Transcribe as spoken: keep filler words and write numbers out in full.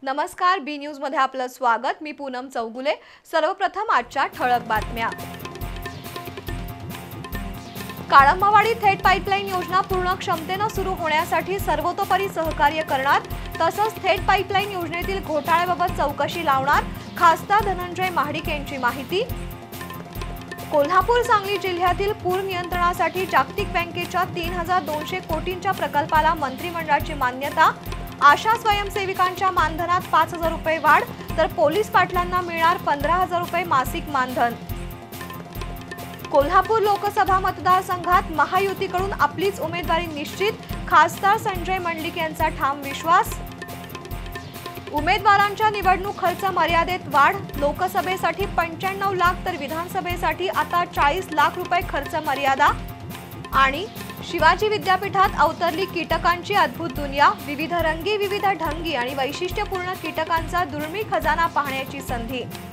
नमस्कार, बी न्यूज मध्ये आपलं स्वागत। मी पूनम चौगुले। सर्वप्रथम आजच्या ठळक बातम्या। काळंबावाडी थेट पाईपलाईन योजना पूर्ण क्षमतेने सुरू होण्यासाठी सर्वतोपरी सहकार्य करणार, तसंच थेट पाईपलाईन योजनेतील घोटाळ्याबाबत चौकशी लावणार, खासदार धनंजय महाडिक यांची माहिती। कोल्हापूर सांगली जिल्ह्यातील पूर नियंत्रणासाठी जागतिक बँकेच्या तीन हजार दोनशे कोटींच्या प्रकल्पाला मंत्रिमंडळाची मान्यता। आशा स्वयंसेविकांच्या मानधनात पाच हजार रुपये वाढ, तर पोलीस पाटलांना मिळणार पंधरा हजार रुपये मासिक मानधन। कोल्हापूर लोकसभा मतदारसंघात महायुतीकडून आपलीच उमेदवारी निश्चित, खासदार संजय मंडलिक यांचा ठाम विश्वास। उमेदवारांच्या निवडणूक खर्च मर्यादेत वाढ, लोकसभेसाठी पंच्याण्णव लाख तर विधानसभेसाठी आता चाळीस लाख रुपये खर्च मर्यादा। आणि शिवाजी विद्यापीठात अवतरली कीटकांची अद्भुत दुनिया, विविध रंगी, विविध ढंगी आणि वैशिष्ट्यपूर्ण कीटकांचा दुर्मिळ खजाना पाहण्याची संधी।